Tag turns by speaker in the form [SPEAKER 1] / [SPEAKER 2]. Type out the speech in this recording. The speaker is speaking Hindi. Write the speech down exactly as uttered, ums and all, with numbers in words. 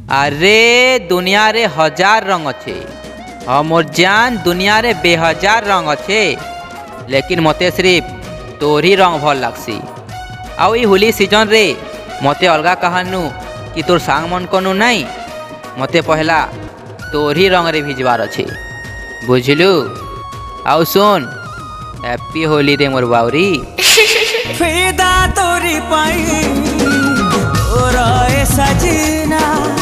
[SPEAKER 1] अरे दुनिया रे हजार रंग अच्छे। हाँ मोर जान दुनिया रे बेहजार रंग अच्छे, लेकिन मते सिर्फ तोरी रंग भल लगसी। आउ ई होली सीजन रे मते अलगा कहानू कि तोर सांग मन कनु नहीं, मते पहला तोरी रंग रे भिजवार अच्छे, बुझलु। आउ सुन, हैप्पी होली रे मोर बाउरी।
[SPEAKER 2] फिदा तोरी पाई ओरा ए सजना।